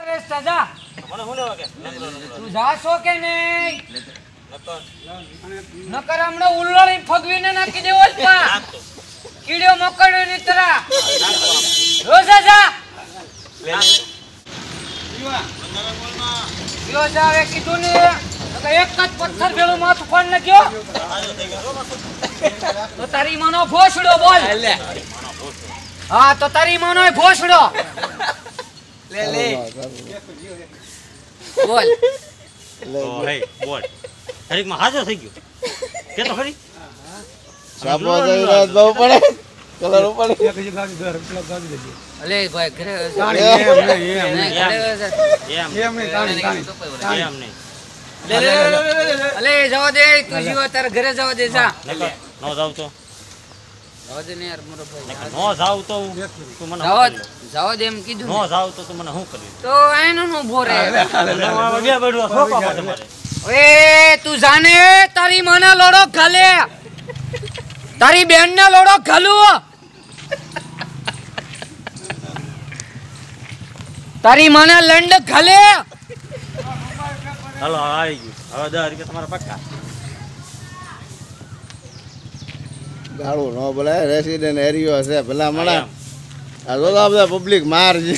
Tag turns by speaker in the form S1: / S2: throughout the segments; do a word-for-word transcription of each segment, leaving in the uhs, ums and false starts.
S1: અરે સજા
S2: મને હું લેવા કે
S1: તું જાશો કે નહીં નકર હમણાં ઉલ્લળી ફગવીને નાખી દેવો જ પા કીડો મકડ્યો ની તરા રોજા જા
S2: લે લે
S1: યો જાવે કીધું ને તો એક જ પથ્થર ભેળું માથું ફોડ નાખ્યો તો તારી માનો ભોસડો બોલ હા તો તારી માનો ભોસડો
S2: લે લે
S1: બોલ
S2: ઓ હે બોલ હરીક માં હાજો થઈ ગયો કે તો ખરી
S3: સાપો જઈ રાત બહુ પડે કલર ઉપર
S1: અલે ભાઈ ઘરે
S2: એમ
S1: એમ નહીં તાણી તાણી
S2: એમ નહીં
S1: લે લે અલે જવા દે તું જીવ તારે ઘરે જવા દે જા
S2: નો જાવ તો
S1: જવા દે ને યાર મારો ભાઈ
S2: નો જાવ તો તું મને
S1: જવા જવા દે એમ કીધું
S2: નો જાવ તો તું મને શું કરી
S1: તો એનો નો ભોરે
S2: બે બેડવા સોફા પાસે મારે
S1: ઓએ તું જાને તારી માના લોડો ખાલે તારી બેન ના લોડો ખાલું તારી માના લંડ ખાલે
S2: હાલો આવી ગયું હવે દસ રૂપિયા તમારા પક્કા
S3: ગાળું ન બોલાય રેસિડેન્ટ એરિયો છે ભલા મણા આ જો તો બધા પબ્લિક માર છે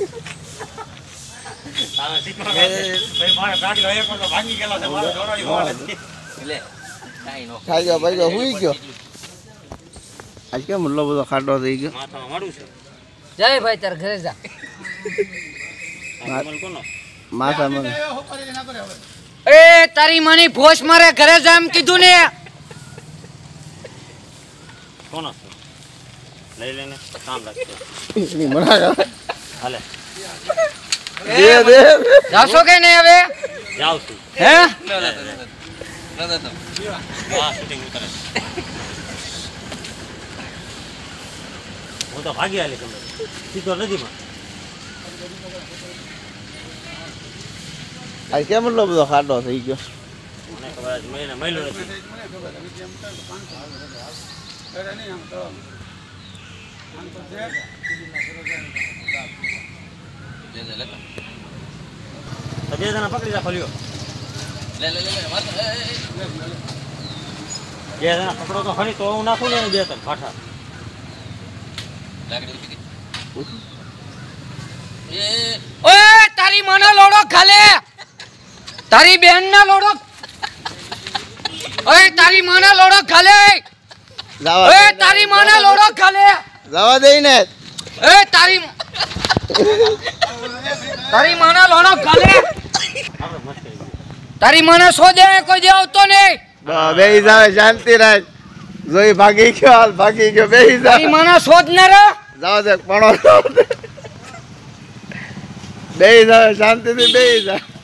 S3: ખાઈ ગયો ભાઈ ગયો હુઈ ગયો આજ કેમ એટલો બધો ખાડો થઈ ગયો
S2: માથામાં મારું છે
S1: જય ભાઈ તાર ઘરે જા
S2: આ કમલ કોનો
S3: માથા મને
S1: એ તારી માની ભોસ મારે ઘરે જા એમ કીધું ને
S2: કોનો છે લઈ લેને કામ રાખજો
S3: એની મના
S2: હાલે
S3: દે દે
S1: જાશો કે નહીં હવે
S2: જાવ છું
S1: હે
S2: આ શૂટિંગ ઉતરે હું તો ભાગી આલી કમલ સીધો નદીમાં
S3: આજ કેમ એટલો બધો ખાડો થઈ ગયો
S2: મને ખબર આજ મહિને મહિલો નથી તો બે જણા પકડી જા ફોલ્યો બે જણા પકડો તો ખરી તો હું નાખું ને બે ત્રણ ફાઠા
S1: ઓય તારી માનો લોડો ખાલે તારી બેન ના લોડો ઓય તારી માના લોડો ખાલે ઓય તારી માના લોડો ખાલે
S3: જવા દે ને
S1: એ તારી તારી માના લોડો ખાલે
S2: આપણે મસ્ત થઈ ગયું
S1: તારી માના સોદે કોઈ દે આવતો નહીં
S3: બેહી જાવે શાંતિ રાખ જોઈ ભાગી ગયો હાલ ભાગી ગયો બેહી જા
S1: તારી માના સોદ ન રે
S3: જાવ દે પણ બેહી જાવે શાંતિથી બેહી જા